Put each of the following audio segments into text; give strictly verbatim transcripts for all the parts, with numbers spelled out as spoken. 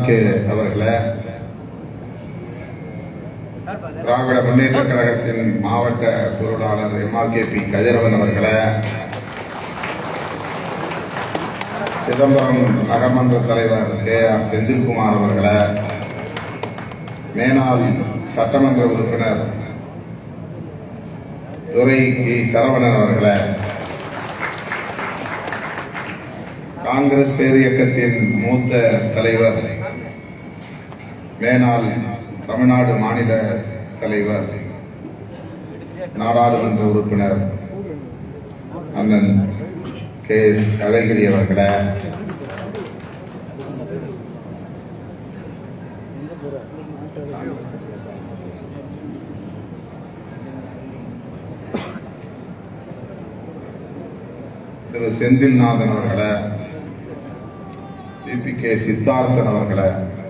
MRK அவர்களே, திராவிட முன்னேற்ற கழகத்தின் மாவட்ட பொருளாளர் எம்ஆர்கே பி கதிரவன் அவர்களே, சிதம்பரம் நகர்மன்ற தலைவர் கே ஆர் செந்தில்குமார் அவர்களே, மேனாள் சட்டமன்ற உறுப்பினர் துரை கி சரவணன் அவர்களே, காங்கிரஸ் பேரியக்கத்தின் மூத்த தலைவர் மேனாள் தமிழ்நாடு மாநில தலைவர் நாடாளுமன்ற உறுப்பினர் அண்ணன் கே எஸ் அழகிரி அவர்களே, திரு செந்தில்நாதன் அவர்களே, பி பி கே சித்தார்த்தன் அவர்களே,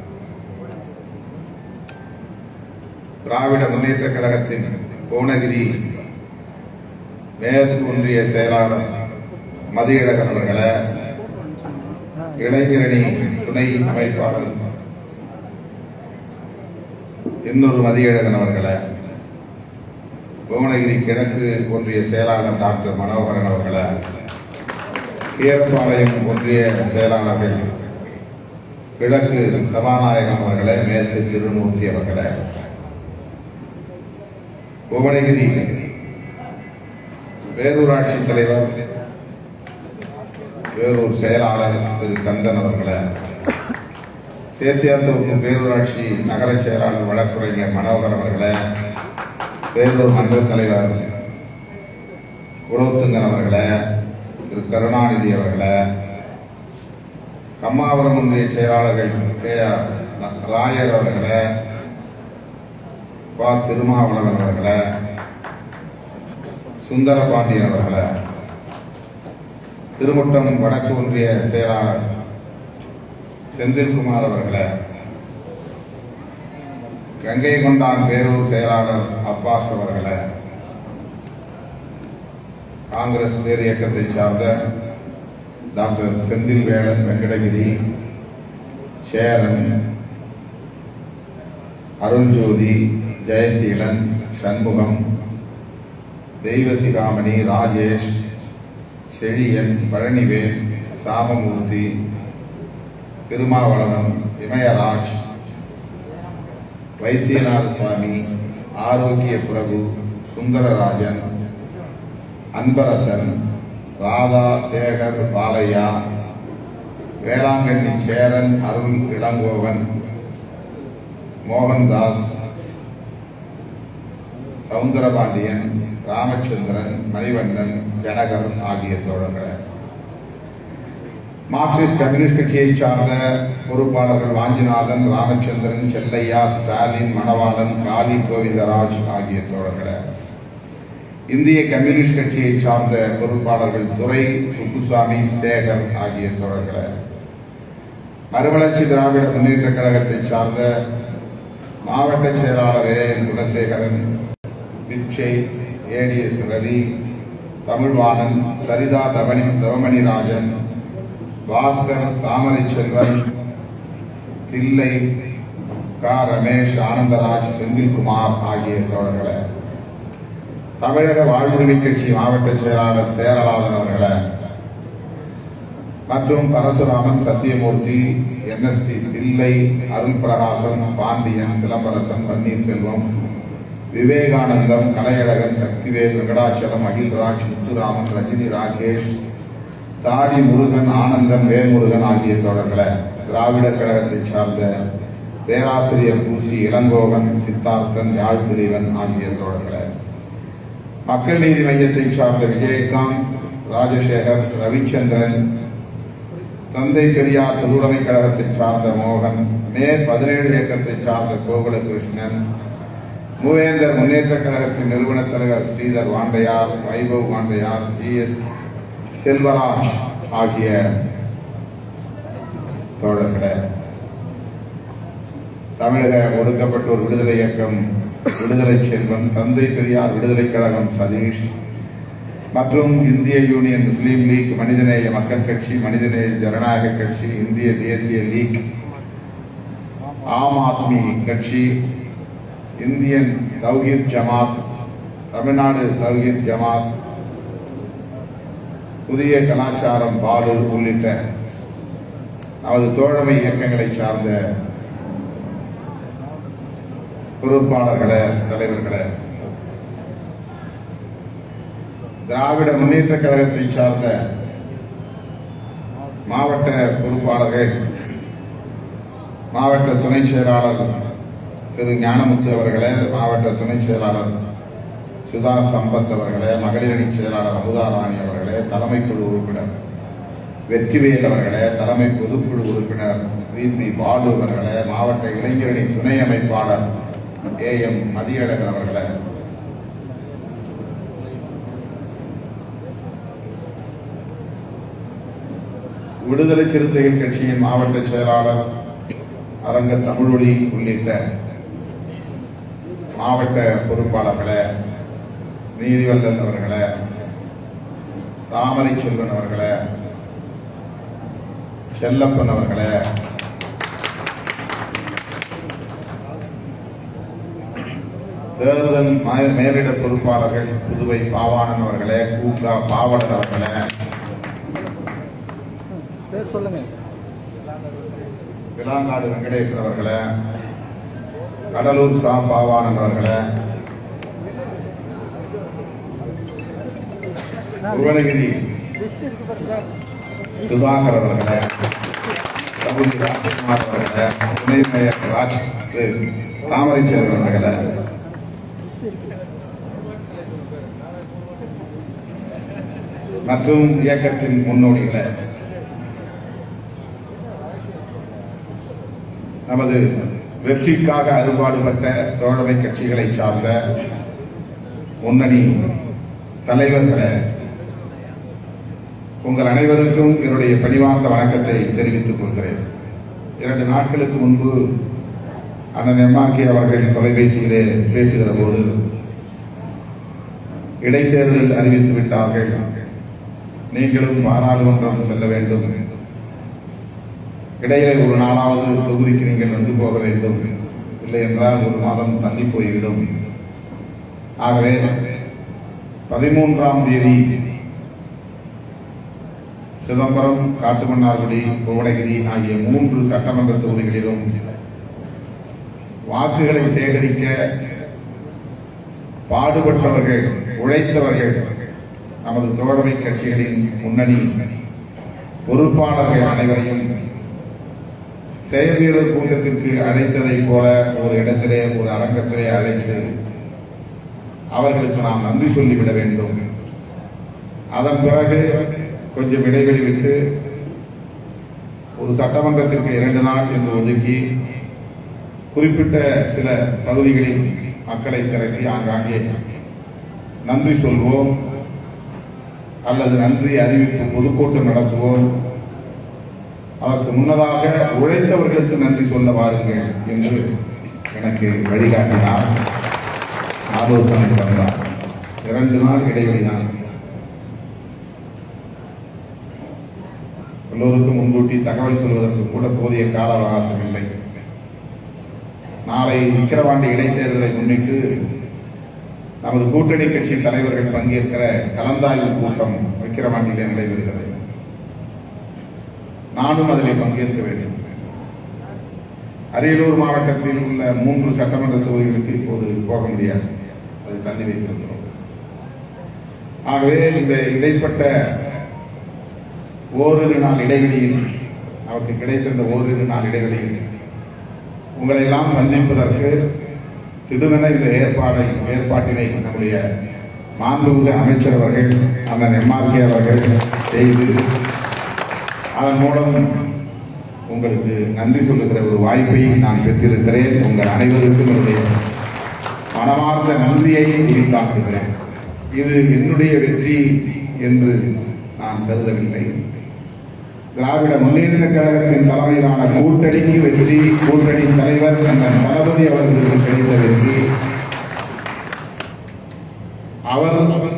திராவிட முன்னேற்ற கழகத்தின் கோணகிரி மேற்கு ஒன்றிய செயலாளர் மதியழகன் அவர்களே, இளைஞரணி துணை அமைப்பாளர் இன்னொரு மதியழகன் அவர்களே, கோணகிரி கிழக்கு ஒன்றிய செயலாளர் டாக்டர் மனோகரன் அவர்களே, கீரப்பாளையம் ஒன்றிய செயலாளர்கள் கிழக்கு சபாநாயகம் அவர்களே, மேற்கு திருமூர்த்தி அவர்களே, புவனகிரி பேரூராட்சி தலைவர் வேலூர் செயலாளர் திரு கந்தன் அவர்களே, சேத்தியாத்தூர் பேரூராட்சி நகர செயலாளர் வழக்குரைஞர் மனோகர் அவர்களே, வேலூர் மன்ற தலைவர் குலோத்துங்கன் அவர்களே, திரு கருணாநிதி அவர்களே, கம்மாவரம் ஒன்றிய செயலாளர்கள் கே ஆர் ராயர் அவர்களே, பா திருமாவளவன் அவர்களே, சுந்தரபாண்டியன் அவர்களே, திருமுட்டம் வடக்கு ஒன்றிய செயலாளர் செந்தில்குமார் அவர்களே, கங்கை கொண்டான் பேரூர் செயலாளர் அப்பாஸ் அவர்களே, காங்கிரஸ் பேர் இயக்கத்தை சார்ந்த டாக்டர் செந்தில் வேலன் வெங்கடகிரி, சேரன், அருள்ஜோதி, ஜெயசீலன், சண்முகம், தெய்வசிகாமணி, ராஜேஷ், செழியன், பழனிவேல், சாமமூர்த்தி, திருமாவளவன், இமயராஜ், வைத்தியநாத சுவாமி, ஆரோக்கிய பிரபு, சுந்தரராஜன், அன்பரசன், ராதா சேகர் பாலையா, வேளாங்கண்ணி சேரன், அருள் இளங்கோவன், மோகன்தாஸ், சவுந்தரபாண்டியன், ராமச்சந்திரன், மணிவண்ணன், ஜனகர் ஆகிய தோழர்கள். மார்க்சிஸ்ட் கம்யூனிஸ்ட் கட்சியை சார்ந்த பொறுப்பாளர்கள் வாஞ்சிநாதன், ராமச்சந்திரன், செல்லையா, ஸ்டாலின், மணவாளன், காளி கோவிந்தராஜ் ஆகிய தோழர்கள். இந்திய கம்யூனிஸ்ட் கட்சியை சார்ந்த பொறுப்பாளர்கள் துரை, சுப்புசாமி, சேகர் ஆகிய தோழர்கள். மறுமலர்ச்சி திராவிட முன்னேற்ற கழகத்தை சார்ந்த மாவட்ட செயலாளர் ஏ குணசேகரன், பிச்சை, ஏடிஎஸ் ரவி, தமிழ்வாணன், சரிதா தவணி தவமணி ராஜன், பாஸ்கர், தாமரை செல்வன், தில்லை, கா ரமேஷ், ஆனந்தராஜ், செந்தில்குமார் ஆகிய தோழர்களே, தமிழக வாழ்வுரிமை கட்சி மாவட்ட செயலாளர் சேரலாதன் அவர்களே, மற்றும் Parasuraman, Sathyamoorthy, N S T Thillai, Arul Prakasam, Pandiyan, Silambarasan, Panneerselvam, Vivekanandam, Kalaiyazhagan, Sakthivel, Venkatachalam, அகில்ராஜ், Muthuraman, Rajini, Rakesh, தாடி முருகன், ஆனந்தன், வேல்முருகன் ஆகிய தோழர்களே, திராவிட கழகத்தை சார்ந்த பேராசிரியர் பூசி, இளங்கோவன், சித்தார்த்தன், யாழ்பிரிவன் ஆகிய தோழர்களே, மக்கள் நீதி மையத்தை சார்ந்த விஜயகாந்த், ராஜசேகர், ரவிச்சந்திரன், தந்தை பெரியார் பொதுவுடைமை கழகத்தை சார்ந்த மோகன், மே பதினேழு இயக்கத்தை சார்ந்த கோகுலகிருஷ்ணன், மூவேந்தர் முன்னேற்ற கழகத்தின் நிறுவன தலைவர் ஸ்ரீதர் வாண்டையார், வைபவ் வாண்டையார், ஜி எஸ் செல்வராஜ் ஆகிய தோழர்களே, தமிழக ஒடுக்கப்பட்டோர் விடுதலை இயக்கம் விடுதலை செல்வன், தந்தை பெரியார் விடுதலை கழகம் சதீஷ் மற்றும் இந்திய யூனியன் முஸ்லீம் லீக், மனிதநேய மக்கள் கட்சி, மனிதநேய ஜனநாயக கட்சி, இந்திய தேசிய லீக், ஆம் ஆத்மி கட்சி, இந்தியன் தௌஹீத் ஜமாத், தமிழ்நாடு தௌஹீத் ஜமாத், புதிய கலாச்சாரம் பாலு உள்ளிட்ட நமது தோழமை இயக்கங்களை சார்ந்த பொறுப்பாளர்களே, தலைவர்களே, திராவிட முன்னேற்ற கழகத்தை சார்ந்த மாவட்ட பொறுப்பாளர்கள், மாவட்ட துணை செயலாளர் திரு ஞானமுத்து அவர்களே, மாவட்ட துணை செயலாளர் சுதா சம்பத் அவர்களே, மகளிரணி செயலாளர் அமுதாராணி அவர்களே, தலைமை குழு உறுப்பினர் வெற்றிவேல் அவர்களே, தலைமை பொதுக்குழு உறுப்பினர் வி பி பாலு அவர்களே, மாவட்ட இளைஞரணி துணை அமைப்பாளர் ஏ எம் மதியழகன் அவர்களே, விடுதலை சிறுத்தைகள் கட்சியின் மாவட்ட செயலாளர் அரங்க தமிழொலி உள்ளிட்ட மாவட்ட பொறுப்பாளர்களே, நீதிவல்லன் அவர்களே, தாமரை செல்வன் அவர்களே, செல்லப்பன் அவர்களே, தேர்தல் மேலிட பொறுப்பாளர்கள் புதுவை பாவாணன் அவர்களே, கூகா பாவலன் அவர்களே, விளாங்காடு வெங்கடேசன் அவர்களே, கடலூர் சா பாவாணன் அவர்களே, புவனகிரி சுதாகர் அவர்களே, ராஜ்குமார் அவர்களே, துணை மேயர் ராஜ் தாமரை செல்வன் அவர்களே, மற்றும் இயக்கத்தின் முன்னோடிகளே, நமது வெற்றிக்காக அறுபாடுபட்ட தோழமை கட்சிகளை சார்ந்த முன்னணி தலைவர்களே, உங்கள் அனைவருக்கும் என்னுடைய பணிவார்ந்த வணக்கத்தை தெரிவித்துக் கொள்கிறேன். இரண்டு நாட்களுக்கு முன்பு அண்ணன் எம் ஆர் கே அவர்கள் தொலைபேசியிலே பேசுகிற போது இடைத்தேர்தல் அறிவித்து விட்டார்கள், நீங்களும் பாராளுமன்றம் செல்ல வேண்டும், இடையிலே ஒரு நாளாவது தொகுதிக்கு நீங்கள் வந்து போக வேண்டும், இல்லை என்றால் ஒரு மாதம் தள்ளி போய்விடும். ஆகவே பதிமூன்றாம் தேதி சிதம்பரம், காட்டுமன்னார்குடி, புவனகிரி ஆகிய மூன்று சட்டமன்ற தொகுதிகளிலும் வாக்குகளை சேகரிக்க பாடுபட்டவர்கள், உழைத்தவர்கள், நமது தோழமை கட்சிகளின் முன்னணி பொறுப்பாளர்கள் அனைவரையும் செயல்வீரர் கூட்டத்திற்கு அழைத்ததை போல ஒரு இடத்திலே, ஒரு அரங்கத்திலே அழைத்து அவர்களுக்கு நாம் நன்றி சொல்லிவிட வேண்டும். அதன் பிறகு கொஞ்சம் இடைவெளி விட்டு ஒரு சட்டமன்றத்திற்கு இரண்டு நாள் என்று ஒதுக்கி குறிப்பிட்ட சில பகுதிகளில் மக்களை திரட்டி ஆங்காங்கே நன்றி சொல்வோம் அல்லது நன்றி அறிவித்து பொதுக்கூட்டம் நடத்துவோம். அதற்கு முன்னதாக உழைத்தவர்களுக்கு நன்றி சொல்ல வாருங்கள் என்று எனக்கு வழிகாட்டினார், ஆலோசனை தந்தார். இரண்டு நாள் இடைவெளிதான். எல்லோருக்கும் முன்கூட்டி தகவல் சொல்வதற்கு கூட போதிய கால அவகாசம் இல்லை. நாளை விக்கிரவாண்டி இடைத்தேர்தலை முன்னிட்டு நமது கூட்டணி கட்சி தலைவர்கள் பங்கேற்கிற கலந்தாய்வு கூட்டம் விக்கிரவாண்டியிலே நடைபெறுகிறது. நானும் அதில் பங்கேற்க வேண்டும். அரியலூர் மாவட்டத்தில் உள்ள மூன்று சட்டமன்ற தொகுதிகளுக்கு இப்போது போக முடியாது, அது தள்ளி வைத்திருக்கிறோம். ஆகவே இந்த இடைப்பட்ட ஓரிரு நாள் இடைவெளியில், நமக்கு கிடைத்திருந்த ஓரிரு நாள் இடைவெளியில் உங்களை எல்லாம் சந்திப்பதற்கு திடுமென இந்த ஏற்பாடை ஏற்பாட்டினை நம்முடைய மாண்புமிகு அமைச்சர் அவர்கள், அண்ணன் எம் ஆர் கே அவர்கள் செய்து அதன் மூலம் உங்களுக்கு நன்றி சொல்லுகிற ஒரு வாய்ப்பை நான் பெற்றிருக்கிறேன். உங்கள் அனைவருக்கும் என்னுடைய மனமார்ந்த நன்றியை உரித்தாக்குகிறேன். இது என்னுடைய வெற்றி என்று நான் கருதவில்லை. திராவிட முன்னேற்ற கழகத்தின் தலைமையிலான கூட்டணிக்கு வெற்றி, கூட்டணி தலைவர் என்ற தளபதி அவர்களுக்கு கிடைத்த வெற்றி. அவர்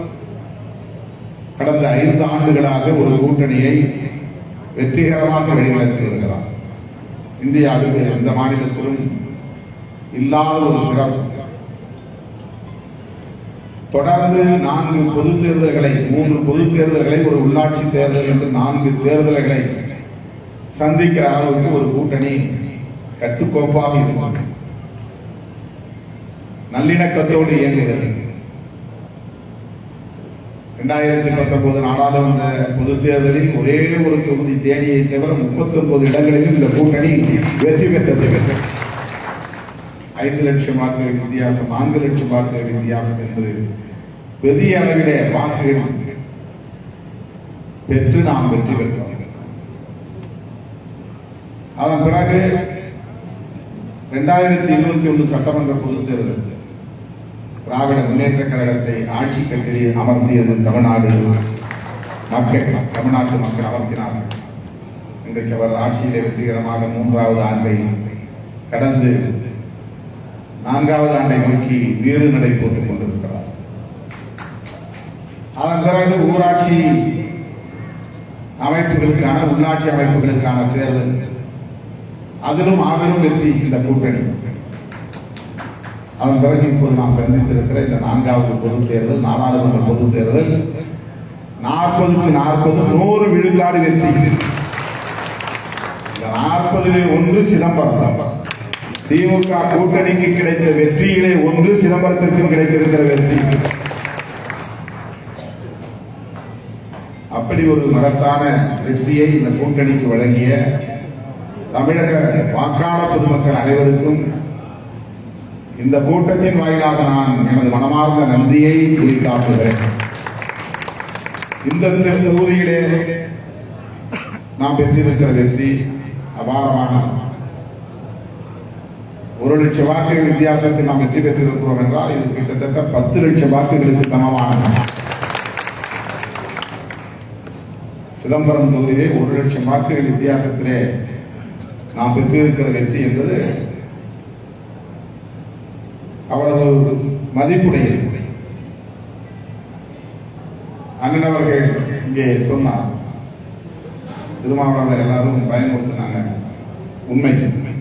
கடந்த ஐந்து ஆண்டுகளாக ஒரு கூட்டணியை வெற்றிகரமாக வழிநடத்தி வருகிறார். இந்தியாவில் எந்த மாநிலத்திலும் இல்லாத ஒரு சிறப்பு. தொடர்ந்து நான்கு பொது தேர்தல்களை மூன்று பொது தேர்தல்களை ஒரு உள்ளாட்சி தேர்தல் என்று நான்கு தேர்தல்களை சந்திக்கிற அளவுக்கு ஒரு கூட்டணி கட்டுக்கோப்பாக இருக்கும், நல்லிணக்கத்தோடு இயங்குகிறது. இரண்டாயிரத்தி பத்தொன்பது நாடாளுமன்ற பொது தேர்தலில் ஒரே ஒரு தொகுதி தேனியை தவிர முப்பத்தி ஒன்பது இடங்களிலும் இந்த கூட்டணி வெற்றி பெற்றது. ஐந்து லட்சம் வாக்குகள் வித்தியாசம், நான்கு லட்சம் வாக்குகள் வித்தியாசம் என்பது பெரிய அளவிலே வாக்குகள் பெற்று நாம் வெற்றி பெற்றோம். அதன் பிறகு இரண்டாயிரத்தி இருபத்தி ஒன்று சட்டமன்ற பொதுத் தேர்தல் திராவிட முன்னேற்ற கழகத்தை ஆட்சி கட்டில் அமர்த்தியது தமிழ்நாடு மக்கள், தமிழ்நாட்டு மக்கள் அமர்த்தினார்கள். இன்றைக்கு அவர் ஆட்சியிலே வெற்றிகரமாக மூன்றாவது ஆண்டை கடந்து நான்காவது ஆண்டை நோக்கி வீறு நடை போட்டுக் கொண்டிருக்கிறார். அதன் பிறகு ஊராட்சி அமைப்புகளுக்கான உள்ளாட்சி அமைப்புகளுக்கான தேர்தல், அதிலும் மாபெரும் வெற்றி இந்த கூட்டணி. அதன் பிறகு இப்போது நாம் சந்தித்திருக்கிற இந்த நான்காவது பொது தேர்தல், நாடாளுமன்ற பொது தேர்தல் நாற்பதுக்கு நாற்பது நூறு விழுக்காடு வெற்றி. இந்த நாற்பதிலே ஒன்று சிதம்பரம். திமுக கூட்டணிக்கு கிடைத்த வெற்றியிலே ஒன்று சிதம்பரத்திற்கும் கிடைத்திருக்கிற வெற்றி. அப்படி ஒரு மகத்தான வெற்றியை இந்த கூட்டணிக்கு வழங்கிய தமிழக வாக்காளர் பொதுமக்கள் அனைவருக்கும் இந்த கூட்டத்தின் வாயிலாக நான் எனது மனமார்ந்த நன்றியை குறித்தாக்குகிறேன். இந்த தொகுதியிலே நாம் பெற்றிருக்கிற வெற்றி அபாரமான ஒரு லட்சம் வாக்குகள் வித்தியாசத்தில் நாம் வெற்றி பெற்றிருக்கிறோம் என்றால் இது கிட்டத்தட்ட பத்து லட்சம் வாக்குகளுக்கு சமமானது. சிதம்பரம் தொகுதியிலே ஒரு லட்சம் வாக்குகள் வித்தியாசத்திலே நாம் பெற்றிருக்கிற வெற்றி என்பது அவ்வளவு மதிப்புடையது. அண்ணன் அவர்கள் இங்கே சொன்னார், திருமாவளவன் எல்லாரும் பயன்படுத்தினாங்க. உண்மை,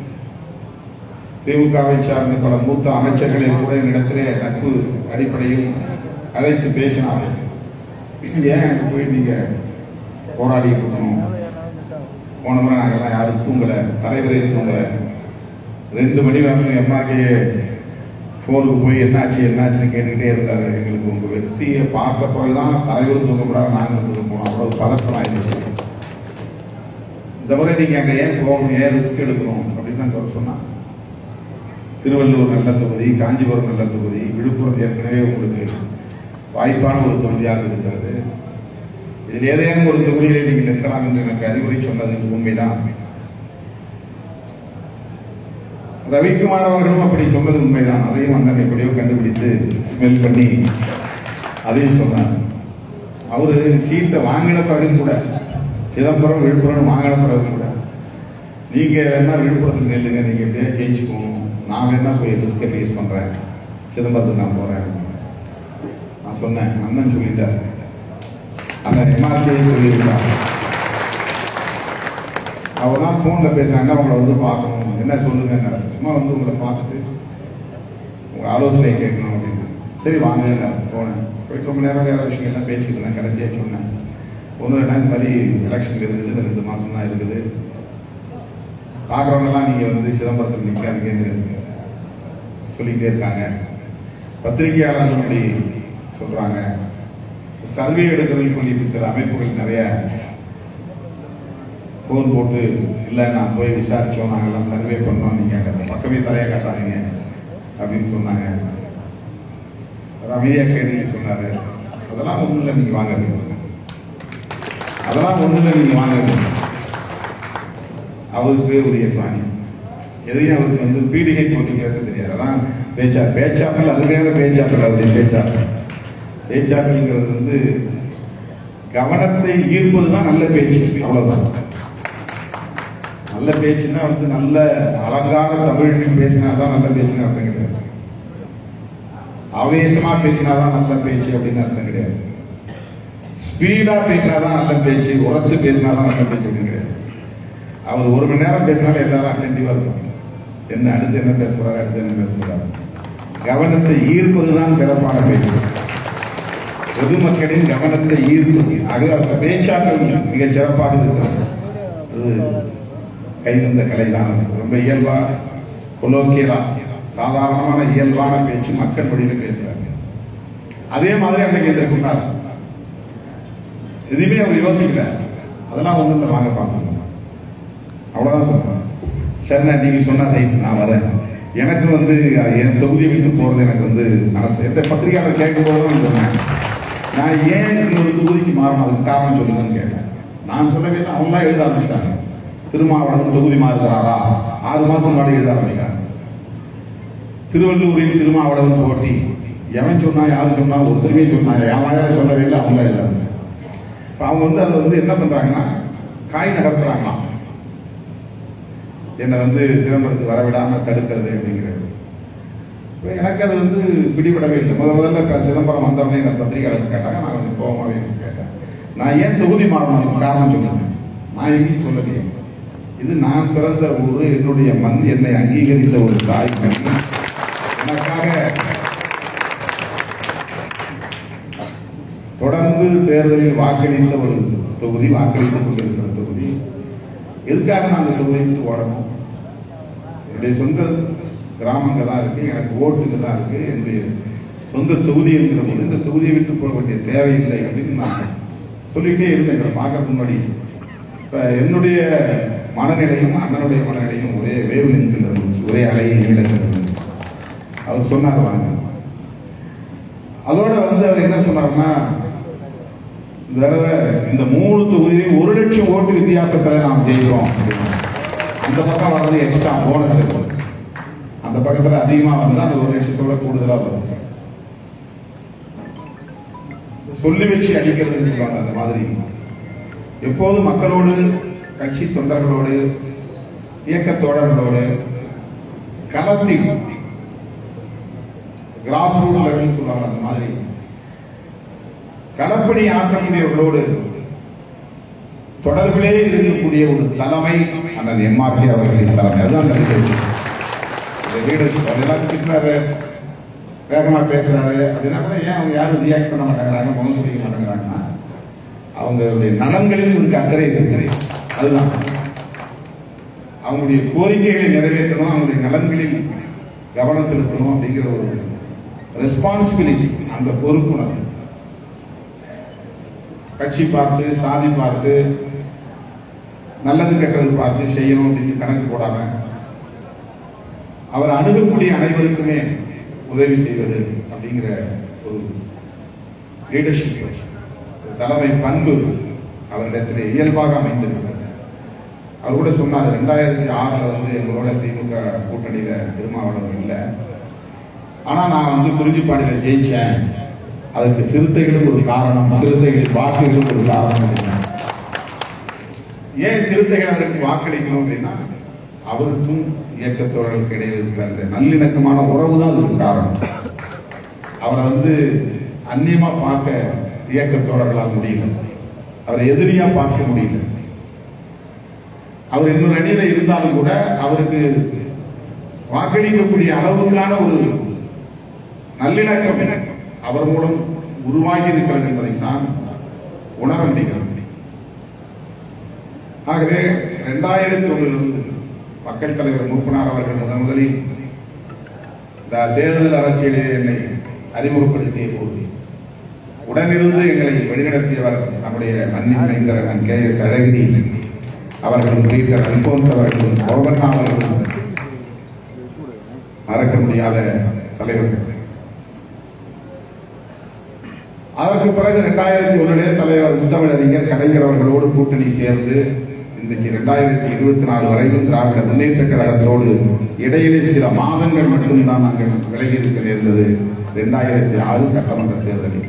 திமுகவை சார்ந்த பல மூத்த அமைச்சர்களை கூட இடத்திலே நட்பு அடிப்படையில் அழைத்து பேசினார்கள். ஏன் போய் நீங்க போராடி இருக்கணும், போன முறை நாங்கெல்லாம் யாரும் தூங்கல, தலைவரே தூங்கல, ரெண்டு மணி வரைக்கும் எம்ஆர்கே போனுக்கு போய் என்னாச்சு என்னாச்சுன்னு கேட்டுக்கிட்டே இருந்தாரு. எங்களுக்கு உங்க வெற்றியை பார்த்த போய்தான் தலைவர் தூக்கப்படாத நாங்கள் தூக்க போனோம், அவ்வளவு பதற்றம் ஆயிடுச்சு. இந்த முறை நீங்க அங்க ஏன் போகணும், ஏன் ரிஸ்க் எடுக்கணும் அப்படின்னு நாங்கள் சொன்னாங்க. திருவள்ளூர் நல்ல தொகுதி, காஞ்சிபுரம் நல்ல தொகுதி, விழுப்புரம் ஏற்கனவே உங்களுக்கு வாய்ப்பான ஒரு தொகுதியாக இருக்கிறது. இதில் ஏதேனும் ஒரு தொகுதியிலே நீங்கள் நிற்கலாம் என்று எனக்கு அறிவுரை சொன்னது உண்மைதான். ரவிக்குமார் அவர்களும் அப்படி சொன்னது உண்மைதான். அதையும் அண்ணன் எப்படியோ கண்டுபிடித்து ஸ்மெல் பண்ணி அதையும் சொன்னார். அவரு சீட்டை வாங்கின பிறகு கூட, சிதம்பரம் விழுப்புரம் வாங்கின பிறகு கூட, நீங்க வேணா விழுப்புரத்துக்கு நெல்லுங்க, நீங்க எப்படியா ஜெயிச்சு போகணும், நான் வேணா போய் ரிஸ்கை ஃபேஸ் பண்றேன், சிதம்பரத்துக்கு நான் போறேன். நான் சொன்னேன், அண்ணன் சொல்லிட்டார், அந்த எம்ஆர்கே சொல்லியிருக்காங்க. அவர் தான் போன்ல பேசுறாங்க, அவங்களை வந்து பார்க்கணும், என்ன சொல்லுங்க, சும்மா வந்து உங்களை பார்த்துட்டு உங்க ஆலோசனை கேட்கணும் அப்படின்னு. சரி வாங்க போனேன். போயிட்டு ரொம்ப நேரம் வேற விஷயங்கள்லாம் பேசிட்டு இருந்தேன். கடைசியா சொன்னேன், ஒன்று ரெண்டா இந்த மாதிரி எலெக்ஷன் இருக்குது, ரெண்டு மாசம் தான் இருக்குது, பார்க்குறவங்கலாம் நீங்க வந்து சிதம்பரத்தில் நிற்காதீங்கன்னு சொல்லிக்கிட்டே இருக்காங்க. பத்திரிகையாளர்கள் அப்படி சொல்றாங்க, சர்வே எடுக்கிறேன்னு சொல்லிட்டு சில அமைப்புகள் நிறைய போன் போட்டு, இல்லை நான் போய் விசாரிச்சோம், நாங்கெல்லாம் சர்வே பண்ணோம், நீங்க பக்கமே தலையை காட்டாதீங்க அப்படின்னு சொன்னாங்க. அமைதியா கேட்டு சொன்னாரு, அதெல்லாம் ஒண்ணு இல்லை, நீங்க வாங்க, அதெல்லாம் ஒண்ணு இல்லை, நீங்க வாங்க. அவருக்கு ஒரு பாணி, எதையும் அவருக்கு வந்து பீடிகை போட்டு பேச தெரியாது. அதான் பேச்சா பேச்சாப்பில் அது வேற பேச்சாப்பில் அப்படி பேச்சாப்பில் பேச்சாப்பிங்கிறது வந்து கவனத்தை ஈர்ப்பதுதான் நல்ல பேச்சு, அவ்வளவுதான். நல்ல பேச்சுன்னா வந்து நல்ல அலங்கார தமிழ் பேசினாதான் நல்ல பேச்சுன்னு அர்த்தம் கிடையாது. ஆவேசமா பேசினாதான் நல்ல பேச்சு அப்படின்னு அர்த்தம் கிடையாது. ஸ்பீடா பேசினாதான் நல்ல பேச்சு, உரத்து பேசினாதான் நல்ல பேச்சு அப்படின்னு கிடையாது. அவர் ஒரு மணி நேரம் பேசினாலும் எல்லாரும் அட்டென்டிவா இருக்கும். என்ன அடுத்து என்ன பேச போறாரு, அடுத்து என்ன பேச போறாரு. கவனத்தை ஈர்ப்பதுதான் சிறப்பான பேச்சு. பொதுமக்களின் கவனத்தை ஈர்ப்பது ஆக பேச்சாற்றல் மிக சிறப்பாக இருக்கிறது. அது கைவந்த கலைதான். ரொம்ப இயல்பா கொலோக்கியலா சாதாரணமான இயல்பான பேச்சு மக்கள் மொழியில பேசுறாங்க. அதே மாதிரி அன்னைக்கு என்ன சொன்னார், எதுவுமே அவர் யோசிக்கல, அதெல்லாம் ஒண்ணு இல்லை வாங்க பார்க்கணும், அவ்வளவுதான் சொன்னார். சரி நீங்க சொன்னா ரைட் நான் வரேன், எனக்கு வந்து என் தொகுதியை விட்டு போறது எனக்கு வந்து மனசு. எந்த பத்திரிகையாளர் கேட்கும் போதுதான் சொன்னேன், நான் ஏன் இன்னொரு தொகுதிக்கு மாறணும் அதுக்கு காரணம் சொல்லுங்கன்னு கேட்டேன். நான் சொல்லவே இல்லை, அவங்களாம் எழுத ஆரம்பிச்சிட்டாங்க. திருமாவளவன் தொகுதி மாறுகிறாரா, ஆறு மாசம் முன்னாடி எழுத ஆரம்பிக்கிறாங்க. திருவள்ளூரில் திருமாவளவன் போட்டி, எவன் சொன்னா யாரும் சொன்னா ஒருத்தருமே சொன்னாங்க, யாரும் சொல்லவே இல்லை, அவங்க எழுதாங்க. அவங்க வந்து அதை வந்து என்ன பண்றாங்கன்னா காய் நகர்த்துறாங்களாம், என்னை வந்து சிதம்பரத்துக்கு வரவிடாம தடுக்கிறது அப்படிங்கிறது. எனக்கு அது வந்து பிடிபடவே இல்லை. முத முதல்ல சிதம்பரம் வந்தவனே எங்க பத்திரிகையாளர் கேட்டாங்க, நான் கொஞ்சம் கோபமாவே கேட்டேன், நான் ஏன் தொகுதி மாறணும் காரணம் சொல்லுங்க. நான் எங்கேயும் சொல்லலையே, இது நான் பிறந்த ஊரு, என்னுடைய மண், என்னை அங்கீகரித்த ஒரு தாய் மண், எனக்காக தொடர்ந்து தேர்தலில் வாக்களித்த ஒரு தொகுதி, வாக்களித்துக் கொண்டிருக்கிற தொகுதி. எதுக்காக நான் அந்த தொகுதிக்கு ஓடணும்? என்னுடைய சொந்த கிராமங்க தான் இருக்கு, எனக்கு ஓட்டுக்கு தான் இருக்கு, என்னுடைய சொந்த தொகுதி இருக்கிற போது இந்த தொகுதியை விட்டு போக வேண்டிய தேவையில்லை அப்படின்னு நான் சொல்லிட்டே இருந்தேன். பார்க்கறதுக்கு முன்னாடி இப்ப என்னுடைய மனநிலையும் அண்ணனுடைய மனநிலையும் ஒரே வேவு லென்த்தில் இருந்துச்சு, ஒரே அலையை நீளத்தில் இருந்துச்சு. அவர் சொன்னார் வாங்க. அதோட வந்து அவர் என்ன சொன்னார்னா, இந்த தடவை இந்த மூணு தொகுதியிலும் ஒரு லட்சம் ஓட்டு வித்தியாசத்தில் நாம் ஜெயிக்கிறோம். அந்த பக்கம் வர்றது எக்ஸ்ட்ரா போனஸ் இருக்கும், அந்த பக்கத்தில் அதிகமா வந்தா அந்த ஒரு லட்சத்தோட கூடுதலா வரும். சொல்லி வச்சு அடிக்கிறதுன்னு சொல்லுவாங்க. அந்த மாதிரி எப்போதும் மக்களோடு, கட்சி தொண்டர்களோடு, இயக்க தோழர்களோடு களத்தில் கிராஸ் ரூட் லெவல் சொல்லுவாங்க, அந்த மாதிரி களப்பணி ஆற்றக்கூடியவர்களோடு தொடர்பிலே இருக்கக்கூடிய ஒரு தலைமை அண்ணன் எம்ஆர்கே அவர்களின் தலைமை. அதுதான் திட்டினாரு, வேகமா பேசுறாரு அப்படின்னா கூட ஏன் அவங்க யாரும் ரியாக்ட் பண்ண மாட்டேங்கிறாங்க, முகம் சொல்லிக்க மாட்டேங்கிறாங்கன்னா அவங்களுடைய நலன்களில் இவருக்கு அக்கறை இருக்கிறது. அதுதான் அவங்களுடைய கோரிக்கைகளை நிறைவேற்றணும், அவங்களுடைய நலன்களில் கவனம் செலுத்தணும் அப்படிங்கிற ஒரு ரெஸ்பான்சிபிலிட்டி, அந்த பொறுப்புணர்வு. கட்சி பார்த்து, சாதி பார்த்து, நல்லது கெட்டது பார்த்து செய்யணும் அப்படின்னு கணக்கு போடாம அவர் அணுகக்கூடிய அனைவருக்குமே உதவி செய்வது அப்படிங்கிற ஒரு லீடர்ஷிப், தலைமை பண்பு அவரிடத்தில் இயல்பாக அமைந்திருக்கிறது. அவர் கூட சொன்னார், ரெண்டாயிரத்தி ஆறுல வந்து எங்களோட திமுக கூட்டணியில திருமாவளவன் இல்லை, ஆனா நான் வந்து குறிஞ்சிப்பாடியில ஜெயிச்சேன், அதுக்கு சிறுத்தைகளும் ஒரு காரணம், சிறுத்தைகளின் வாக்குகளும் ஒரு காரணம். ஏன் சிறுத்தைகள் அதற்கு வாக்களிக்கணும் அப்படின்னா அவருக்கும் இயக்கத்தோழர்களுக்கு இடையில் இருக்கிற அந்த நல்லிணக்கமான உறவு தான் அதுக்கு காரணம். அவரை வந்து அந்நியமா பார்க்க இயக்கத்தோழர்களால் முடியல, அவரை எதிரியா பார்க்க முடியல. அவர் இன்னொரு அணியில இருந்தாலும் கூட அவருக்கு வாக்களிக்கக்கூடிய அளவுக்கான ஒரு நல்லிணக்கம் அவர் மூலம் உருவாகி இருக்கிறது என்பதைத்தான் உணர முடிகிறது. ஆகவே இரண்டாயிரத்தி ஒன்றிலிருந்து மக்கள் தலைவர் மூப்பனார் அவர்கள் முதன் முதலில் இந்த தேர்தல் அரசியலில் என்னை அறிமுகப்படுத்திய போது உடனிருந்து எங்களை வழிநடத்தியவர் நம்முடைய அன்னின் மைந்தர் கே எஸ் அழகிரி அவர்களும் பீட்டர் அல்போன்ஸ் அவர்களும் கோவண்ணா அவர்களும் மறக்க முடியாத தலைவர்கள். அதற்கு பிறகு இரண்டாயிரத்தி ஒன்றிலே தலைவர் முத்தமிழறிஞர் கலைஞர் அவர்களோடு கூட்டணி சேர்ந்து இன்றைக்கு இரண்டாயிரத்தி இருபத்தி நாலு வரைக்கும் திராவிட முன்னேற்ற கழகத்தோடு இடையிலே சில மாதங்கள் மட்டும்தான் நாங்கள் விலகி இருக்க நேர்ந்தது. இரண்டாயிரத்தி ஆறு சட்டமன்ற தேர்தலில்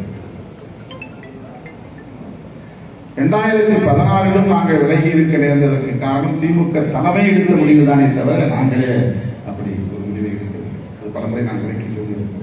இரண்டாயிரத்தி பதினாறிலும் நாங்கள் விலகி இருக்க நேர்ந்ததற்கு காரணம் திமுக தலைமை எடுத்த முடிவுதானே தவிர நாங்களே அப்படி ஒரு முடிவை எடுக்கிறது. அது பலமுறை நாங்கள் விலக்கி சொல்லியிருக்கிறோம்.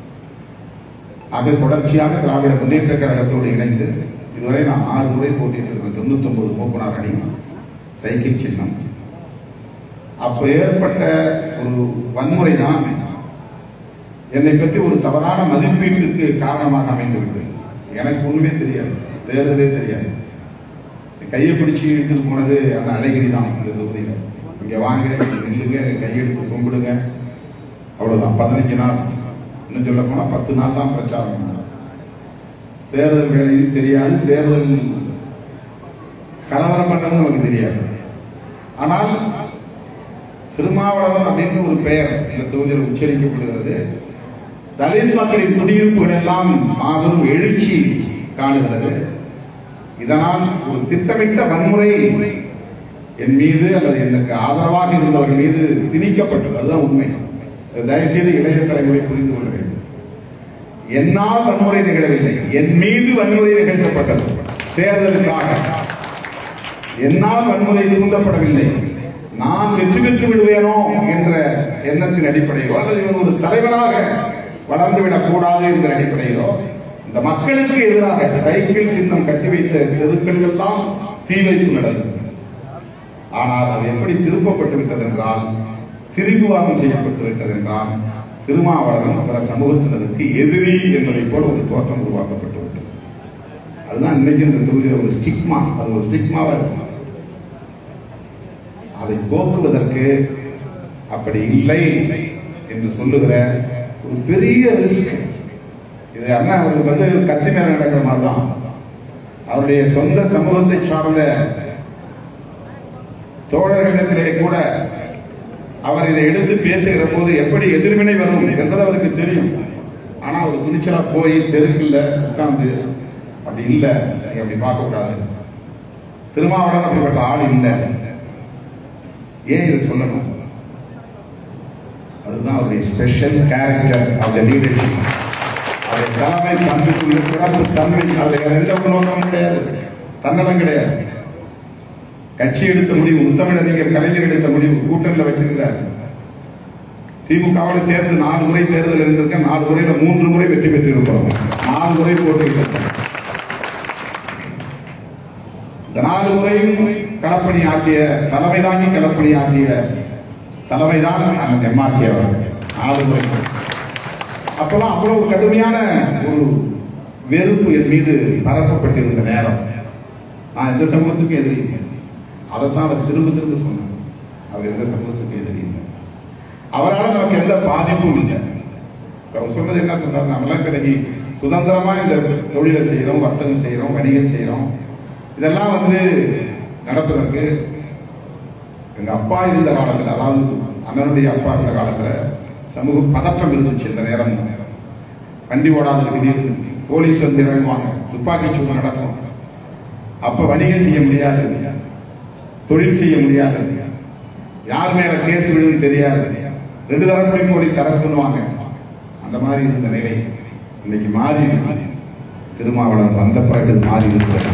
ஆக தொடர்ச்சியாக திராவிட முன்னேற்ற கழகத்தோடு இணைந்து இதுவரை நான் ஆறு முறை போட்டிட்டு இருக்கிறேன். தொண்ணூத்தி ஒன்பது மூப்பனார் அணி, சைக்கிள் சின்னம். அப்போ ஏற்பட்ட ஒரு வன்முறை தான் என்னை பற்றி ஒரு தவறான மதிப்பீட்டுக்கு காரணமாக அமைந்துவிட்டது. எனக்கு ஒண்ணுமே தெரியாது, தேர்தலே தெரியாது. கையை பிடிச்சி இழுத்துட்டு போனது அந்த அழகிரி தான். இந்த தொகுதியில் இங்க வாங்க, நில்லுங்க, கையெடுத்து கும்பிடுங்க, அவ்வளவுதான். பதினஞ்சு நாள், இன்னும் சொல்ல போனா பத்து நாள் தான் பிரச்சாரம். தேர்தல் வேலை தெரியாது, தேர்தல் கலவரம் பண்ணது நமக்கு தெரியாது. ஆனால் திருமாவளவன் அப்படின்னு ஒரு பெயர் இந்த தொகுதியில் உச்சரிக்கப்படுகிறது. தலித் மக்களின் குடியிருப்புகள் எல்லாம் மாபெரும் எழுச்சி காணுகிறது. இதனால் ஒரு திட்டமிட்ட வன்முறை என் மீது அல்லது எனக்கு ஆதரவாக இருந்தவர்கள் மீது திணிக்கப்பட்டது. அதுதான் உண்மை. தயவுசெய்து இளைய தலைமுறை புரிந்து கொள்ள வேண்டும். என்னால் வன்முறை நிகழவில்லை, என் மீது வன்முறை நிகழ்த்தப்பட்டது. தேர்தலுக்காக என்னால் வன்முறை தூண்டப்படவில்லை. நான் வெற்றி பெற்று விடுவேனோ என்ற எண்ணத்தின் அடிப்படையிலோ அல்லது இவன் ஒரு தலைவனாக வளர்ந்துவிடக் கூடாது என்ற அடிப்படையிலோ இந்த மக்களுக்கு எதிராக சைக்கிள் சின்னம் கட்டி வைத்த தெருக்கள் எல்லாம் தீ வைப்பு நடந்தது. ஆனால் அது எப்படி திருப்பப்பட்டு விட்டது என்றால், திரிபுவாகம் செய்யப்பட்டு விட்டது என்றால், திருமாவளவன் பிற சமூகத்தினருக்கு எதிரி என்பதை போல ஒரு தோற்றம் உருவாக்கப்பட்டு விட்டது. அதுதான் இன்னைக்கு இந்த தொகுதியில் ஒரு ஸ்டிக்மா, அது ஒரு ஸ்டிக்மாவா இருக்கும். அதை போக்குவதற்கு அப்படி இல்லை என்று சொல்லுகிற ஒரு பெரிய ரிஸ்க். இது அண்ணா அவருக்கு வந்து கத்தி மேல நடக்கிற மாதிரிதான். அவருடைய சொந்த சமூகத்தை சார்ந்த தோழர்களிடத்திலே கூட அவர் இதை எடுத்து பேசுகிற போது எப்படி எதிர்வினை வரும் என்பது அவருக்கு தெரியும். ஆனா அவர் துணிச்சலா போய் தெருக்குள்ள உட்கார்ந்து அப்படி இல்லை, அப்படி பார்க்க கூடாது, திருமாவளவன் அப்படிப்பட்ட ஆள் இல்லை, ஏன் இதை சொல்லணும்? அதுதான் அவருடைய special character of the leadership. அவருடைய தலைமை பண்புக்குள்ள சிறப்பு தன்மை. அதுல எந்த நோக்கமும் கிடையாது, தன்னலம் கிடையாது. கட்சி எடுத்த முடிவு, முத்தமிழறிஞர் கலைஞர் எடுத்த முடிவு கூட்டணியில் வச்சிருக்கிறார். திமுகவோடு சேர்ந்து நாலு முறை தேர்தல் இருந்திருக்க, நாலு முறையில மூன்று முறை வெற்றி பெற்றிருக்கிறோம், நாலு முறை போட்டியிட்டோம். இந்த நாலு முறையும் களப்பணி ஆற்றிய தலைமை தாங்கி களப்பணி ஆற்றிய தலைமைதான் நாங்கள் எம்ஆர்கேவர். நாலு முறை அப்பெல்லாம் அவ்வளவு கடுமையான ஒரு வெறுப்பு என் மீது பரப்பப்பட்டிருந்த நேரம். நான் எந்த சமூகத்துக்கும் எதிரி, அதைத்தான் அவர் திரும்ப திரும்ப சொன்னார். அவர் எந்த சமூகத்துக்கும் எதிரி இல்லை, அவரால் நமக்கு எந்த பாதிப்பும் இல்லை. அவர் சொன்னது என்ன சொன்னார்? நம்மளாம் கிடைக்கி சுதந்திரமா இந்த தொழிலை செய்யறோம், வர்த்தகம் செய்யறோம், வணிகம் செய்யறோம். இதெல்லாம் வந்து நடத்துறதுக்கு எங்க அப்பா இருந்த காலத்துல, அதாவது அண்ணனுடைய அப்பா இருந்த காலத்துல சமூக பதற்றம் இருந்துச்சு. இந்த நேரம் வண்டி ஓடாத திடீர்னு போலீஸ் வந்து இறங்குவாங்க, துப்பாக்கி சூடு நடக்கும். அப்ப வணிகம் செய்ய முடியாது, தொழில் செய்ய முடியாது, யார் மேல கேஸ் விழுன்னு தெரியாது, ரெண்டு தரப்படையும் போலீஸ் அரெஸ்ட் பண்ணுவாங்க. அந்த மாதிரி இருந்த நிலை இன்னைக்கு மாறி திருமாவளவன் வந்த பிறகு மாறி இருக்கிறது.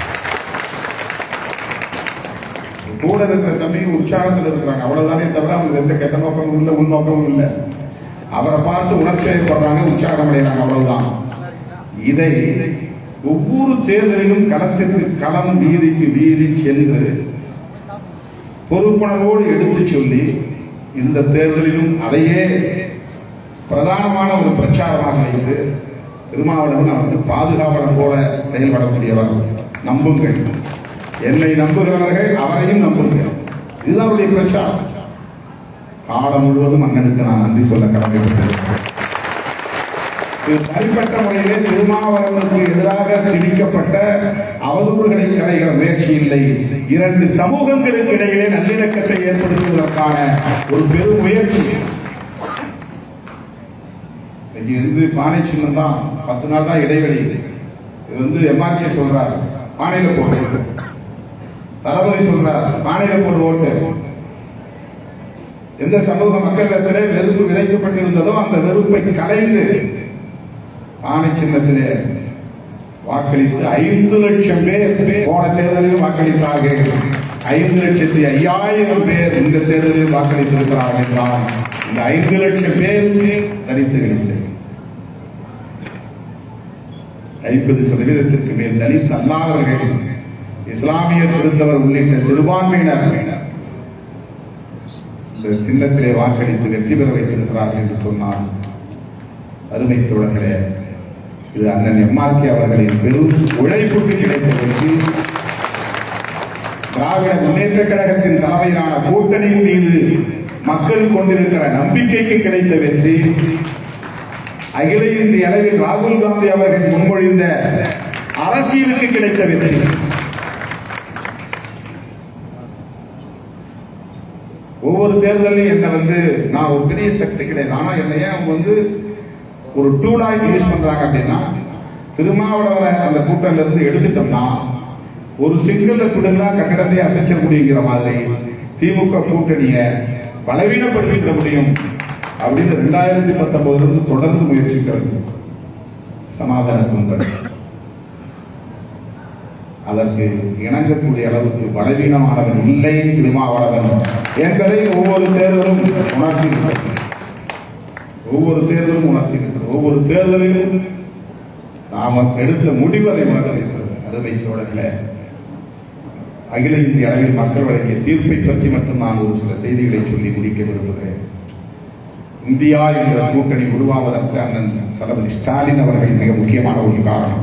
கூட இருக்கிற தம்பி உற்சாகத்தில் இருக்கிறாங்க, அவ்வளவுதானே தவிர அவங்களுக்கு எந்த கெட்ட நோக்கமும் இல்லை, உள்நோக்கமும் இல்லை. அவரை பார்த்து உணர்ச்சி ஏற்படுறாங்க, உற்சாகம் அடைகிறாங்க, அவ்வளவுதான். இதை ஒவ்வொரு தேர்தலிலும் களத்திற்கு களம், வீதிக்கு வீதி சென்று பொறுப்புணர்வோடு எடுத்து சொல்லி இந்த தேர்தலிலும் அதையே பிரதானமான ஒரு பிரச்சாரமாக வைத்து திருமாவளவன் வந்து பாதுகாவலர் போல செயல்படக்கூடியவர். நம்புங்கள், என்னை நம்புகிறவர்கள் அவரையும் நம்புங்கள். இதுதான் அவருடைய பிரச்சாரம். காலம் முழுவதும் அண்ணனுக்கு நான் நன்றி சொல்ல கடமைப்பட்டிருக்கிறேன். இது தனிப்பட்ட முறையிலே திருமாவளவனுக்கு எதிராக திணிக்கப்பட்ட அவதூறுகளை களைகிற முயற்சி இல்லை. இரண்டு சமூகங்களுக்கு இடையிலே நல்லிணக்கத்தை ஏற்படுத்துவதற்கான ஒரு பெரும் முயற்சி. இருந்து பானை சின்னம் தான், பத்து நாள் தான் இடைவெளி. இது வந்து எம்ஆர்கே சொல்றாரு, பானையில போட்டு, தளபதி சொல்றார் பானையில போட்டு ஓட்டு. எந்த சமூக மக்களிடத்திலே வெறுப்பு விதைக்கப்பட்டிருந்ததோ அந்த வெறுப்பை கலைந்து பானை சின்னத்திலே வாக்களித்து ஐந்து லட்சம் பேர் போன தேர்தலில் வாக்களித்தார்கள். ஐந்து லட்சத்தி ஐயாயிரம் பேர் இந்த தேர்தலில் வாக்களித்திருக்கிறார்கள் என்றால் இந்த ஐந்து லட்சம் பேர் தலித்துகள் இல்லை. ஐம்பது சதவீதத்திற்கு மேல் தலித் அல்லாதவர்கள் இஸ்லாமியர், கிறிஸ்தவர் உள்ளிட்ட சிறுபான்மையினர் இந்த சின்னத்திலே வாக்களித்து வெற்றி பெற வைத்திருக்கிறார்கள் என்று சொன்னால், அருமை தோழர்களே, இது அண்ணன் எம்ஆர்கே அவர்களின் பெரும் உழைப்புக்கு கிடைத்த வெற்றி. திராவிட முன்னேற்ற கழகத்தின் தலைமையிலான கூட்டணியின் மீது மக்கள் கொண்டிருக்கிற நம்பிக்கைக்கு கிடைத்த வெற்றி. அகில இந்திய அளவில் ராகுல் காந்தி அவர்கள் முன்மொழிந்த அரசியலுக்கு கிடைத்த வெற்றி. ஒவ்வொரு தேர்தலையும் என்ன வந்து நான் ஒரு பெரிய சக்தி கிடையாது, ஆனா என்னைய அவங்க வந்து ஒரு டூலா யூஸ் பண்றாங்க அப்படின்னா, திருமாவளவரை அந்த கூட்டணில இருந்து எடுத்துட்டோம்னா ஒரு சிங்கள பிடுங்கா கட்டடத்தை அசைச்ச முடியுங்கிற மாதிரி திமுக கூட்டணிய பலவீனப்படுத்திவிட முடியும் அப்படின்னு ரெண்டாயிரத்தி பத்தொன்பதுல இருந்து தொடர்ந்து முயற்சிக்கிறது சனாதன தொண்டர். அதற்கு இணங்கக்கூடிய அளவுக்கு பலவீனமானவன் இல்லை திருமாவளவன் என்பதை ஒவ்வொரு தேர்தலும் உணர்த்தியிருக்கிறது. ஒவ்வொரு தேர்தலும் உணர்த்தியிருக்கிறது. ஒவ்வொரு தேர்தலிலும் நாம் எடுத்த முடிவு அதை உணர்த்தியிருக்கிறது. அருமை தோழர்களே, அகில இந்திய அளவில் மக்கள் வழங்கிய தீர்ப்பை பற்றி மட்டும் நான் ஒரு சில செய்திகளை சொல்லி முடிக்க விரும்புகிறேன். இந்தியா என்ற கூட்டணி உருவாவதற்கு அண்ணன் தளபதி ஸ்டாலின் அவர்கள் மிக முக்கியமான ஒரு காரணம்.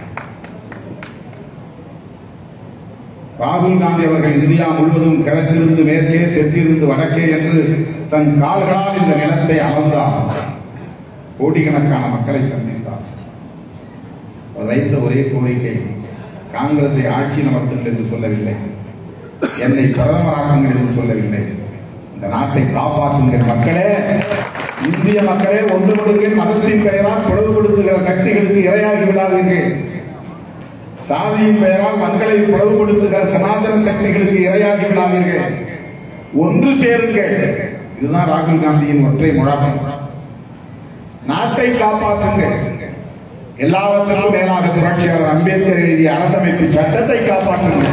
ராகுல் காந்தி அவர்கள் இந்தியா முழுவதும் கிழக்கிலிருந்து மேற்கே, தெற்கிலிருந்து வடக்கே என்று தன் கால்களால் இந்த நிலத்தை அளந்தார். கோடிக்கணக்கான மக்களை சந்தித்தார். வைத்த ஒரே கோரிக்கை, காங்கிரஸை ஆட்சி நடத்துங்கள் என்று சொல்லவில்லை, என்னை பிரதமராக்குங்கள் என்று சொல்லவில்லை, இந்த நாட்டை காப்பாற்றுங்கள் மக்களே, இந்திய மக்களே ஒன்றுபடுங்கள், மதத்தின் பெயரால் பிளவுபடுத்துகிற சக்திகளுக்கு இரையாகி விடாதீர்கள், சாதியின் பெயரால் மக்களை பிளவுபடுத்துகிற சனாதன சக்திகளுக்கு இரையாகி விடாதீர்கள், ஒன்று சேருங்கள். இதுதான் ராகுல் காந்தியின் ஒற்றை முழக்கம். நாட்டை காப்பாற்றுங்கள். எல்லாவற்றிலும் மேலாக புரட்சியாளர் அம்பேத்கர் எழுதிய அரசமைப்பு சட்டத்தை காப்பாற்றுங்கள்.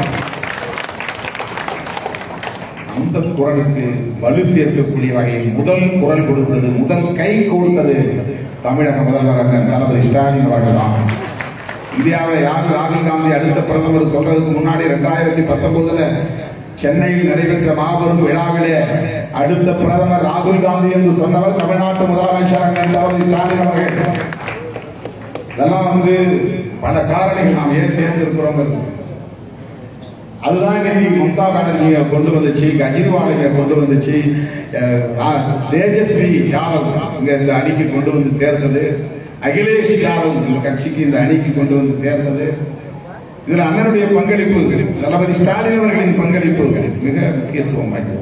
அந்த குரலுக்கு வலு சேர்க்கக்கூடிய வகையில் முதல் குரல் கொடுத்தது, முதல் கை கொடுத்தது தமிழக முதல்வர் தளபதி ஸ்டாலின் அவர்கள் தான். இந்தியாவில் யார் ராகுல் காந்தி அடுத்த பிரதமர் சொல்றதுக்கு முன்னாடி இரண்டாயிரத்தி பத்தொன்பதுல சென்னையில் நடைபெற்ற மாபெரும் விழாவிலே அடுத்த பிரதமர் ராகுல் காந்தி என்று சொன்னவர் தமிழ்நாட்டு முதலமைச்சர் தளபதி ஸ்டாலின் அவர்கள். இதெல்லாம் வந்து பல காரணிகள் நாம் ஏன் சேர்ந்திருக்கிறோம். அதுதான் இன்னைக்கு மம்தா பானர்ஜியை கொண்டு வந்துச்சு, கெஜ்ரிவாலை கொண்டு வந்துச்சு, தேஜஸ்வி யாதவ் இங்க இந்த அணிக்கு கொண்டு வந்து சேர்ந்தது, அகிலேஷ் யாதவ் இந்த கட்சிக்கு இந்த அணிக்கு கொண்டு வந்து சேர்ந்தது. இதுல அண்ணனுடைய பங்களிப்பு, தளபதி ஸ்டாலின் அவர்களின் பங்களிப்பு மிக முக்கியத்துவம் வாய்ந்தது.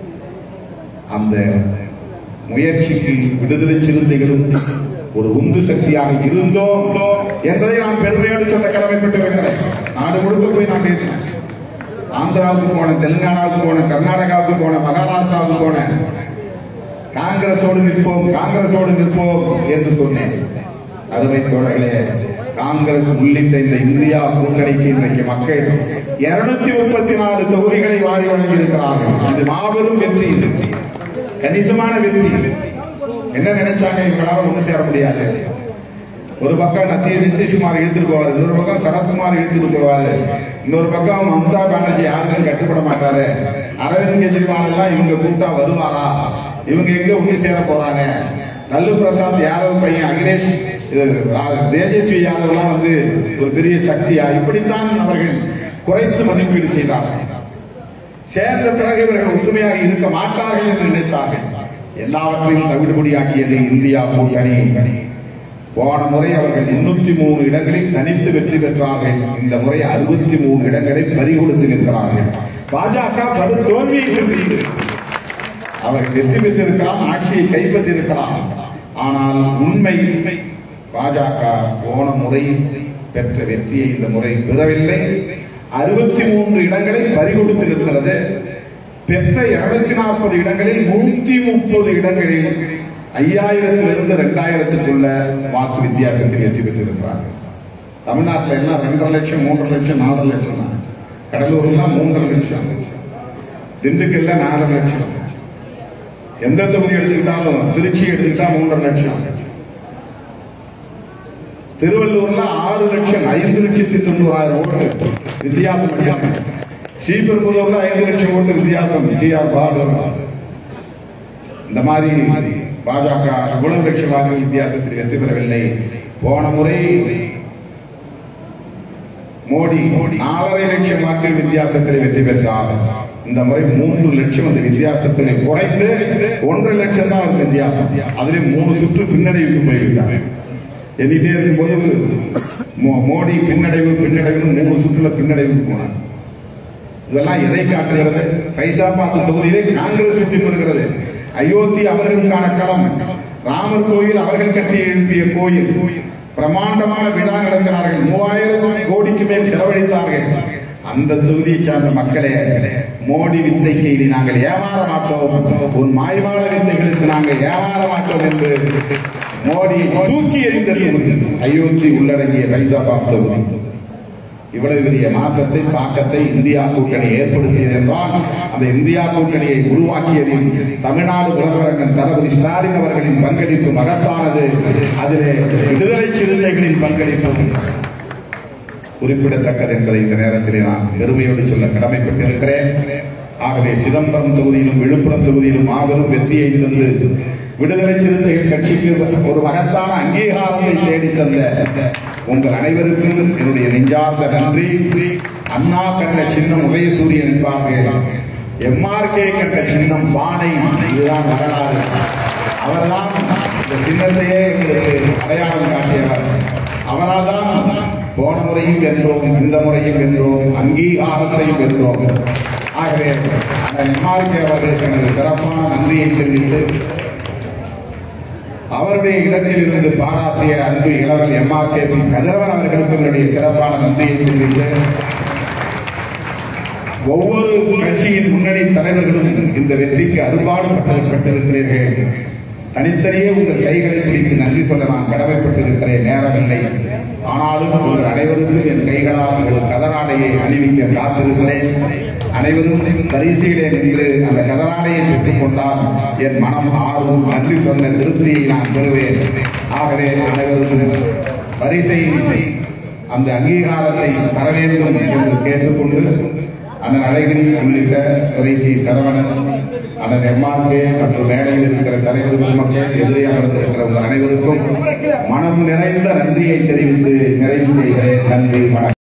அந்த முயற்சிக்கு விடுதலை சிறுத்தைகளும் ஒரு உந்து சக்தியாக இருந்தோம் என்பதை நான் பெருமையோடு சொல்ல கடமைப்பட்டு வருகிறேன். நாடு முழுக்க போய் நான் பேசினேன். ஆந்திராவுக்கு போன, தெலுங்கானாவுக்கு போன, கர்நாடகாவுக்கு போன, மகாராஷ்டிராவுக்கு போன, காங்கிரஸோடு நிற்போம், காங்கிரஸோடு நிற்போம் என்று சொன்னேன். அருமை தோழர்களே, காங்கிரஸ் உள்ளிட்ட இந்த இந்தியா கூட்டணிக்கு இன்றைக்கு மக்கள் இருநூத்தி முப்பத்தி நாலு தொகுதிகளை வாரி வழங்கி இருக்கிறார்கள். இது மாபெரும் வெற்றி, கணிசமான வெற்றி. என்ன நினைச்சாங்க, இவங்களால ஒண்ணு சேர முடியாது. ஒரு பக்கம் நத்திய நிதிஷ்குமார் இழுத்துட்டு போவாரு, இன்னொரு பக்கம் சரத்குமார் இழுத்துட்டு போவாரு, இன்னொரு பக்கம் மம்தா பானர்ஜி யாருக்கும் கட்டுப்பட மாட்டாரு, அரவிந்த் கெஜ்ரிவால் எல்லாம் இவங்க கூட்டா வருவாரா, இவங்க எங்க ஒண்ணு சேர போறாங்க, லல்லு பிரசாத் யாதவ் பையன் அகிலேஷ் தேஜஸ்வி யாதவ் எல்லாம் வந்து ஒரு பெரிய சக்தியா, இப்படித்தான் அவர்கள் குறைத்து மதிப்பீடு செய்தார்கள். சேர்ந்த பிறகு இவர்கள் ஒற்றுமையாக இருக்க மாட்டார்கள் என்று நினைத்தார்கள். எல்லாவற்றையும் தவிடுபடியாக்கியது இந்தியா கூட்டணி. போன முறை அவர்கள் முன்னூத்தி மூணு இடங்களில் தனித்து வெற்றி பெற்றார்கள். இந்த முறை அறுபத்தி மூணு இடங்களை பறிகொடுத்து நிற்கிறார்கள். பாஜக படு தோல்வியை சந்தித்தது. அவர்கள் வெற்றி பெற்றிருக்கலாம், ஆட்சியை கைப்பற்றியிருக்கலாம். ஆனால் உண்மை பாஜக போன முறை பெற்ற வெற்றியை இந்த முறை பெறவில்லை. அறுபத்தி மூன்று இடங்களை பறிகொடுத்து நிற்கிறது. பெற்ற இருநூத்தி நாற்பது இடங்களில் நூத்தி முப்பது இடங்களில் ஐயாயிரத்திலிருந்து இரண்டாயிரத்துக்குள்ள வாக்கு வித்தியாசத்தில் வெற்றி பெற்றிருக்கிறார்கள். தமிழ்நாட்டில் எல்லாம் ரெண்டரை லட்சம், மூன்றரை லட்சம், நாலரை லட்சம் தான். கடலூர்லாம் மூன்றரை லட்சம், திண்டுக்கல்ல நாலரை லட்சம். எந்த தொகுதி எடுத்துக்கிட்டாலும், திருச்சி எடுத்துக்கிட்டா மூன்றரை லட்சம். திருவள்ளூர்ல ஆறு லட்சம் ஐந்து லட்சத்தி தொண்ணூறாயிரம் ஓட்டு வித்தியாசம். ஸ்ரீபெரும்புதூர்ல ஐந்து லட்சம் ஓட்டு வித்தியாசம். டி ஆர் பாலு இந்த மாதிரி பாஜக இவ்வளவு லட்சம் வாக்கு வித்தியாசத்தில் வெற்றி பெறவில்லை. போன முறை மோடி நாலரை லட்சம் வாக்கு வித்தியாசத்தில் வெற்றி பெற்றார். இந்த முறை மூன்று லட்சம் அந்த வித்தியாசத்தினை குறைந்து ஒன்றரை லட்சம் தான் வித்தியாசம். அதிலே மூணு சுற்று பின்னடைவுக்கு போய்விட்டார். எண்ணிட்டே இருக்கும் போது மோடி பின்னடைவு பின்னடைவு மூணு சுற்றுல பின்னடைவுக்கு போனார். இதெல்லாம் எதை காட்டுகிறது? ஃபைசாபாத் தொகுதியிலே காங்கிரஸ் வெற்றி பெறுகிறது. அயோத்தி அவர்களுக்கான களம். ராமர் கோயில் அவர்கள் கட்டி எழுப்பிய கோயில். பிரமாண்டமான விழா நடத்தினார்கள். மூவாயிரம் கோடிக்கு மேல் செலவழித்தார்கள். அந்த தொகுதியை சார்ந்த மக்களே, மோடி வித்தைக்கு இனி நாங்கள் ஏமாற மாட்டோம், உன் மாய்வாள வித்தைகளுக்கு நாங்கள் ஏமாற மாட்டோம் என்று மோடியை தூக்கி எறிந்தது அயோத்தி உள்ளடங்கிய ஃபைசாபாத் தொகுதி. இவ்வளவு பெரிய மாற்றத்தை தாக்கத்தை இந்தியா கூட்டணி ஏற்படுத்தியது என்றால் அந்த இந்தியா கூட்டணியை உருவாக்கியதில் தமிழ்நாடு முதல்வரங்கன் தளபதி ஸ்டாலின் அவர்களின் பங்களிப்பு மகத்தானது. அதிலே விடுதலை சிறுத்தைகளின் பங்களிப்பு குறிப்பிடத்தக்கது என்பதை இந்த நேரத்திலே நான் பெருமையோடு சொல்ல கடமைப்பட்டிருக்கிறேன். ஆகவே சிதம்பரம் தொகுதியிலும் விழுப்புரம் தொகுதியிலும் மாபெரும் வெற்றியை தந்து விடுதலை சிறுத்தைகள் கட்சிக்கு ஒரு மகத்தான அங்கீகாரத்தை தேடி தந்த உங்கள் அனைவருக்கும் என்னுடைய நெஞ்சார்ந்த நன்றி. அண்ணா கண்ட சின்னம் உதயசூரியன் என்பார்கள், எம்ஆர்கே கண்ட சின்னம் பானை. இதுதான் வரலாறு. அவர்தான் இந்த சின்னத்தையே எங்களுக்கு அடையாளம் காட்டியவர். அவரால் தான் போன முறையும் வென்றோம், இந்த முறையும் வென்றோம், அங்கீகாரத்தையும் வென்றோம். ஆகவே அந்த எம்ஆர்கே அவர்களுக்கு எனது சிறப்பான நன்றியை தெரிவித்து அவருடைய இடத்தில் இருந்து பாராட்டிய அன்பு இளவல் எம்ஆர்கே கதிரவன் அவர்களுக்கு என்னுடைய சிறப்பான நன்றியை தெரிவித்து ஒவ்வொரு கட்சியின் முன்னணி தலைவர்களும் இந்த வெற்றிக்கு அறுபாடுபட்டிருக்கிறீர்கள். தனித்தனியே உங்கள் கைகளை பிடித்து நன்றி சொல்ல நான் கடமைப்பட்டிருக்கிறேன், நேரமில்லை. ஆனாலும் உங்கள் அனைவருக்கும் என் கைகளால் உங்கள் கதராடையை அணிவிக்க காத்திருக்கிறேன். அனைவரும் பரிசீலே நின்று அந்த கதராடையை பெற்றுக் கொண்டால் என் மனம் ஆர்வம் நன்றி சொன்ன திருப்தியை நான் பெறுவேன். ஆகவே அனைவருக்கும் பரிசை அந்த அங்கீகாரத்தை தர வேண்டும் என்று கேட்டுக்கொண்டு அந்த அழகிரி உள்ளிட்ட துறைக்கு சரவணன், அந்த எம்ஆர்கே மற்றும் மேடையில் இருக்கிற தலைவர்கள் மக்கள் எதிரே அமர்ந்திருக்கிற உங்கள் அனைவருக்கும் மனம் நிறைந்த நன்றியை தெரிவித்து நிறைவு செய்கிறேன். நன்றி.